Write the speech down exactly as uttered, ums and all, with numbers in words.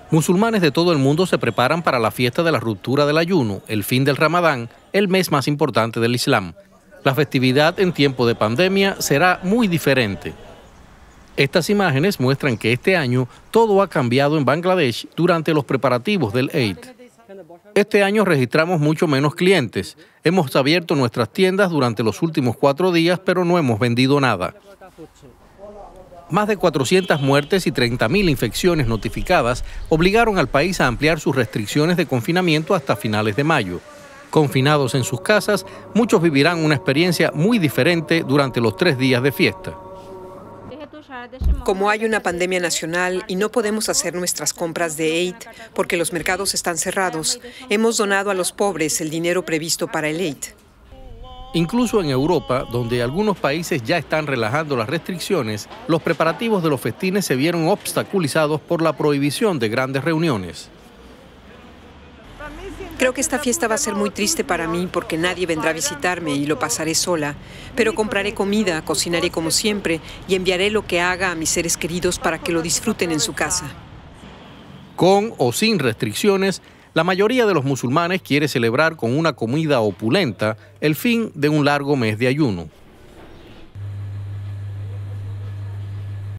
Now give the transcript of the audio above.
Musulmanes de todo el mundo se preparan para la fiesta de la ruptura del ayuno, el fin del Ramadán, el mes más importante del Islam. La festividad en tiempo de pandemia será muy diferente. Estas imágenes muestran que este año todo ha cambiado en Bangladesh durante los preparativos del Eid. Este año registramos mucho menos clientes. Hemos abierto nuestras tiendas durante los últimos cuatro días, pero no hemos vendido nada. Más de cuatrocientas muertes y treinta mil infecciones notificadas obligaron al país a ampliar sus restricciones de confinamiento hasta finales de mayo. Confinados en sus casas, muchos vivirán una experiencia muy diferente durante los tres días de fiesta. Como hay una pandemia nacional y no podemos hacer nuestras compras de Eid porque los mercados están cerrados, hemos donado a los pobres el dinero previsto para el Eid. Incluso en Europa, donde algunos países ya están relajando las restricciones, los preparativos de los festines se vieron obstaculizados por la prohibición de grandes reuniones. Creo que esta fiesta va a ser muy triste para mí porque nadie vendrá a visitarme y lo pasaré sola, pero compraré comida, cocinaré como siempre y enviaré lo que haga a mis seres queridos para que lo disfruten en su casa. Con o sin restricciones, la mayoría de los musulmanes quiere celebrar con una comida opulenta el fin de un largo mes de ayuno.